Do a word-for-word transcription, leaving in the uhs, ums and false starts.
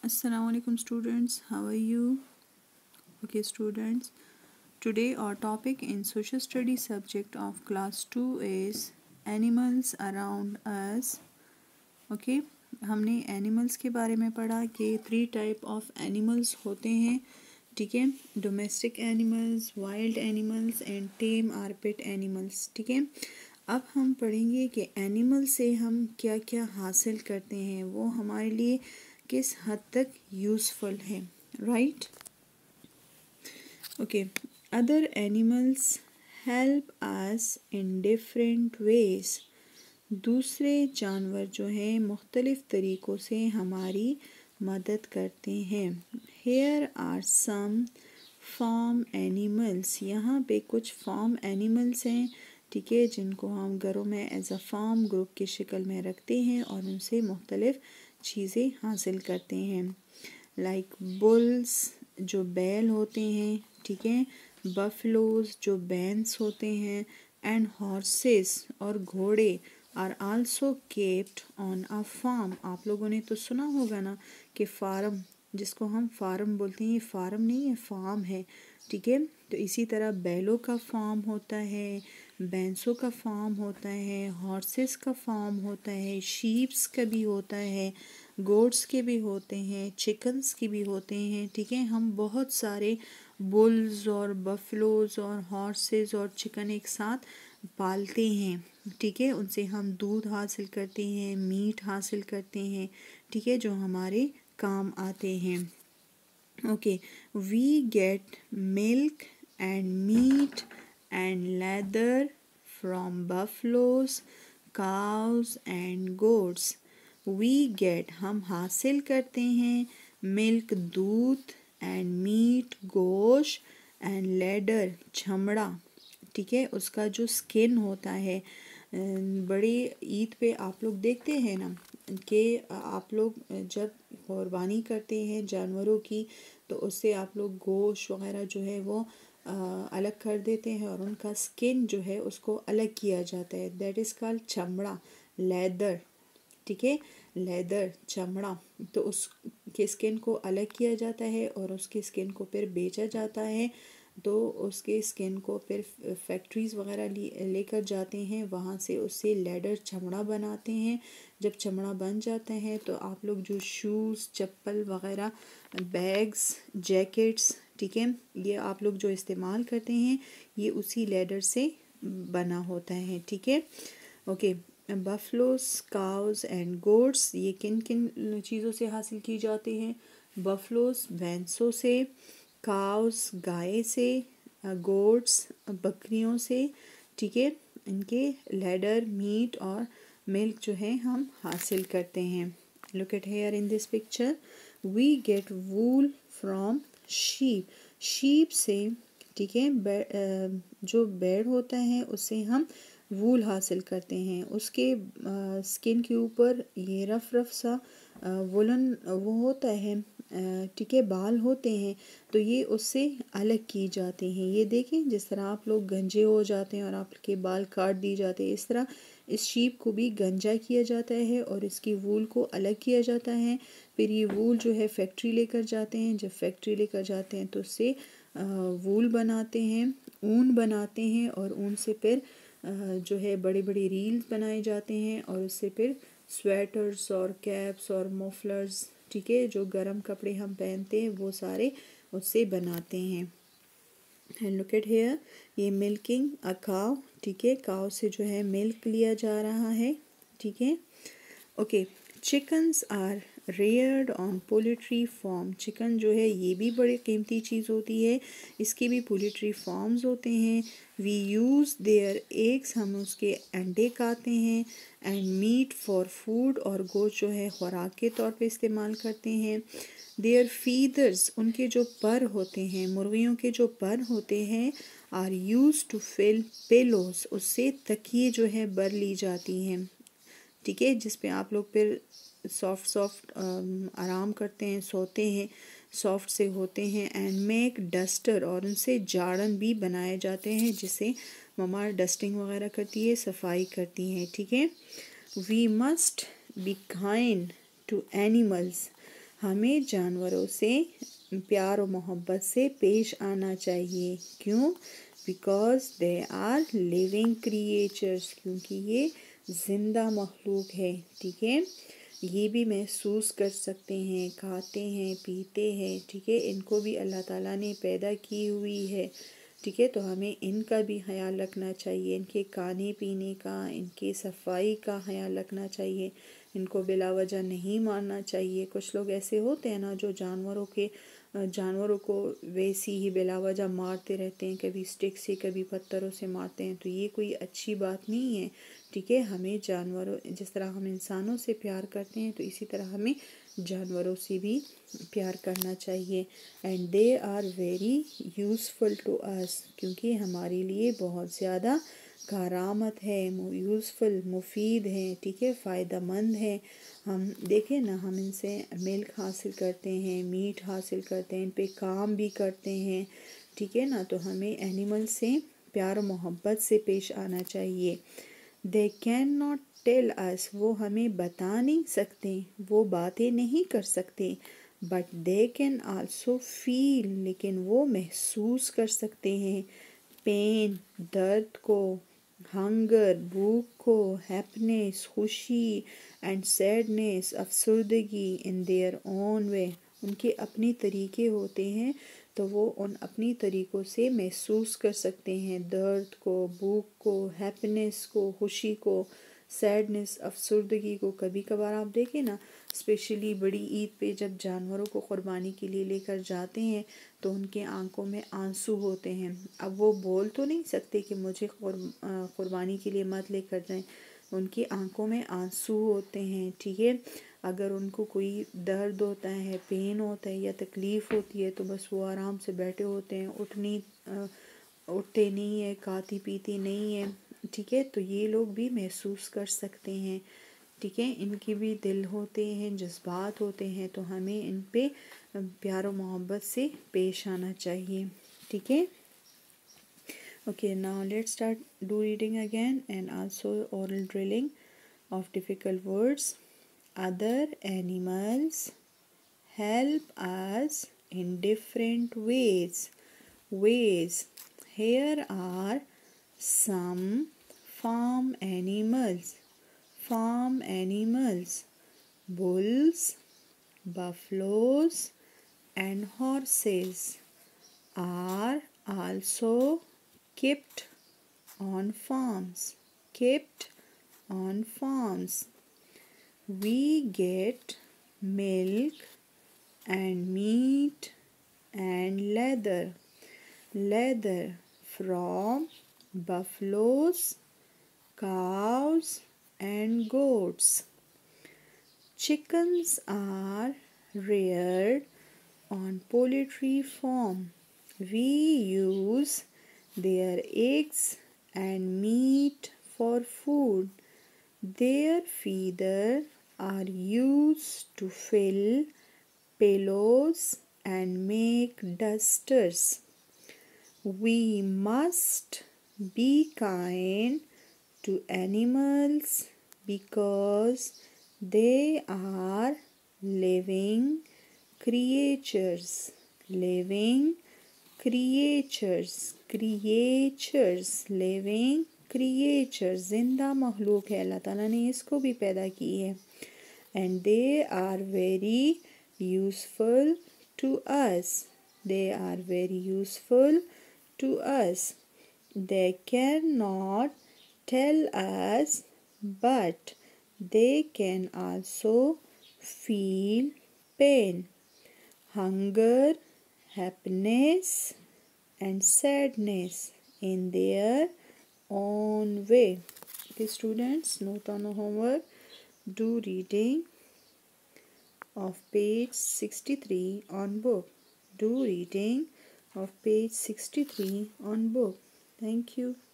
Assalamu alaikum students, how are you? Okay students, today our topic in social studies subject of class two is animals around us. Okay, हमने animals के बारे में पढ़ा कि three type of animals होते हैं, ठीक है, domestic animals, wild animals and tame और पेट एनिमल्स, ठीक है। अब हम पढ़ेंगे कि एनिमल से हम क्या क्या हासिल करते हैं, वो हमारे लिए किस हद तक यूज़फुल है, right. Okay, other animals help us in different ways. दूसरे जानवर जो हैं मुख्तलिफ़ तरीक़ों से हमारी मदद करते हैं। Here are some farm animals, यहाँ पे कुछ फार्म एनिमल्स हैं, ठीक है, जिनको हम घरों में एज अ फार्म ग्रुप की शक्ल में रखते हैं और उनसे मुख्तलिफ़ चीज़ें हासिल करते हैं। लाइक बुल्स जो बैल होते हैं, ठीक है, बफलोज जो बैंस होते हैं, एंड हॉर्सेस और घोड़े are also kept on a farm. आप लोगों ने तो सुना होगा ना कि फार्म, जिसको हम फार्म बोलते हैं, ये फार्म नहीं है, फार्म है, ठीक है। तो इसी तरह बैलों का फार्म होता है, भैंसों का फार्म होता है, हॉर्सेस का फार्म होता है, शीप्स का भी होता है, गोट्स के भी होते हैं, चिकन्स के भी होते हैं, ठीक है। हम बहुत सारे बुल्स और बफलोज और हॉर्सेस और चिकन एक साथ पालते हैं, ठीक है। उनसे हम दूध हासिल करते हैं, मीट हासिल करते हैं, ठीक है, जो हमारे काम आते हैं। Okay, we get milk and meat and leather from buffaloes, cows and goats. We get हम हासिल करते हैं, मिल्क दूध, एंड मीट गोश्त, एंड लेदर चमड़ा, ठीक है, उसका जो स्किन होता है। बड़ी ईद पे आप लोग देखते हैं ना कि आप लोग जब कुर्बानी करते हैं जानवरों की, तो उससे आप लोग गोश्त वगैरह जो है वो आ, अलग कर देते हैं और उनका स्किन जो है उसको अलग किया जाता है। दैट इज़ कॉल्ड चमड़ा, लेदर, ठीक है, लेदर चमड़ा। तो उसके स्किन को अलग किया जाता है और उसके स्किन को फिर बेचा जाता है। तो उसके स्किन को फिर फैक्ट्रीज़ वगैरह लेकर जाते हैं, वहाँ से उससे लेदर चमड़ा बनाते हैं। जब चमड़ा बन जाता है तो आप लोग जो शूज़, चप्पल वगैरह, बैग्स, जैकेट्स, ठीक है, ये आप लोग जो इस्तेमाल करते हैं ये उसी लेदर से बना होता है, ठीक है। Okay, buffaloes, cows and goats, ये किन किन चीज़ों से हासिल की जाती हैं? बफलोस भैंसों से, काउस गाय से, गोट्स बकरियों से, ठीक है। इनके लेदर, मीट और मिल्क जो है हम हासिल करते हैं। Look at here in this picture, we get wool from sheep. Sheep से, ठीक है, जो बैड होता है उससे हम वूल हासिल करते हैं। उसके स्किन के ऊपर ये रफ रफ सा वुलन वो होता है, ठीक है, बाल होते हैं, तो ये उससे अलग की जाते हैं। ये देखें, जिस तरह आप लोग गंजे हो जाते हैं और आपके बाल काट दिए जाते हैं, इस तरह इस शीप को भी गंजा किया जाता है और इसकी वूल को अलग किया जाता है। फिर ये वूल जो है फैक्ट्री लेकर जाते हैं। जब फैक्ट्री लेकर जाते हैं तो उससे वूल बनाते हैं, ऊन बनाते हैं, और ऊन से फिर जो है बड़े बड़े रील्स बनाए जाते हैं और उससे फिर स्वेटर्स और कैप्स और मफलर्स, ठीक है, जो गर्म कपड़े हम पहनते हैं वो सारे उससे बनाते हैं। एंड लुक एट हेयर, ये मिल्किंग अ काव, ठीक है, काव से जो है मिल्क लिया जा रहा है, ठीक है। Okay, chickens are reared on poultry farm. Chicken जो है ये भी बड़ी कीमती चीज़ होती है, इसके भी पोल्ट्री फार्म्स होते हैं। वी यूज़ देयर एग्स, हम उसके अंडे खाते हैं, एंड मीट फॉर फूड, और गोश्त जो है खुराक के तौर पे इस्तेमाल करते हैं। देयर फीदर्स, उनके जो पर होते हैं, मुर्गियों के जो पर होते हैं, are used to fill pillows, उससे तकिए जो है बर ली जाती हैं, ठीक है, जिस पे आप लोग फिर सॉफ्ट सॉफ्ट आराम करते हैं, सोते हैं, सॉफ्ट से होते हैं। एंड मेक डस्टर, और उनसे जाड़न भी बनाए जाते हैं जिससे ममा डस्टिंग वगैरह करती है, सफाई करती हैं, ठीक है। We must be kind to animals, हमें जानवरों से प्यार और मोहब्बत से पेश आना चाहिए। क्यों? Because they are living creatures, क्योंकि ये जिंदा मखलूक है। ठीक है, ये भी महसूस कर सकते हैं, खाते हैं, पीते हैं। ठीक है, इनको भी अल्लाह ताला ने पैदा की हुई है। ठीक है, तो हमें इनका भी ख्याल रखना चाहिए, इनके खाने पीने का, इनके सफाई का ख्याल रखना चाहिए। इनको बिला वजह नहीं मारना चाहिए। कुछ लोग ऐसे होते हैं ना जो जानवरों के जानवरों को वैसी ही बिला वजह मारते रहते हैं, कभी स्टिक से कभी पत्थरों से मारते हैं, तो ये कोई अच्छी बात नहीं है। ठीक है, हमें जानवरों, जिस तरह हम इंसानों से प्यार करते हैं तो इसी तरह हमें जानवरों से भी प्यार करना चाहिए। And they are very useful to us, क्योंकि हमारे लिए बहुत ज़्यादा कारामत है, यूज़फुल, मुफीद है। ठीक है, फ़ायदेमंद है। हम देखें ना, हम इनसे मिल्क हासिल करते हैं, मीट हासिल करते हैं, इन पे काम भी करते हैं। ठीक है ना, तो हमें एनिमल से प्यार और मोहब्बत से पेश आना चाहिए। They can not tell us, वो हमें बता नहीं सकते, वो बातें नहीं कर सकते। But they can also feel, लेकिन वो महसूस कर सकते हैं पेन, दर्द को, हंगर, भूख को, हैप्पीनेस, खुशी, एंड सैडनेस, अफसरदगी, इन देयर ओन वे। उनके अपने तरीके होते हैं, तो वो उन अपनी तरीक़ों से महसूस कर सकते हैं दर्द को, भूख को, हैप्पीनेस को, खुशी को, सैडनेस, अफसरदगी को। कभी कभार आप देखें ना, स्पेशली बड़ी ईद पे जब जानवरों को क़ुरबानी के लिए लेकर जाते हैं तो उनके आंखों में आंसू होते हैं। अब वो बोल तो नहीं सकते कि मुझे क़ुरबानी के लिए मत लेकर जाएं, उनकी आंखों में आंसू होते हैं। ठीक है, अगर उनको कोई दर्द होता है, पेन होता है या तकलीफ़ होती है तो बस वो आराम से बैठे होते हैं, उठनी उठते नहीं है, खाती पीती नहीं है। ठीक है, तो ये लोग भी महसूस कर सकते हैं। ठीक है, इनके भी दिल होते हैं, जज्बात होते हैं, तो हमें इन पे प्यार और मोहब्बत से पेश आना चाहिए। ठीक है, okay, now let's start do reading again and also oral drilling of difficult words. Other animals help us in different ways. Ways. Here are some farm animals. Farm animals. Bulls, buffaloes, and horses are also kept on farms. Kept on farms. We get milk and meat and leather. Leather from buffaloes, cows, and goats. Chickens are reared on poultry farm. We use their eggs and meat for food. Their feathers are used to fill pillows and make dusters. We must be kind to animals because they are living creatures. Living creatures. Creatures. Living creatures. जिंदा मखलूक है, अल्लाह ताला ने इसको भी पैदा की है। And they are very useful to us. They are very useful to us. They cannot tell us, but they can also feel pain, hunger, happiness, and sadness in their own way. Okay, students, note on the homework. Do reading of page sixty-three on book. Do reading of page sixty-three on book. Thank you.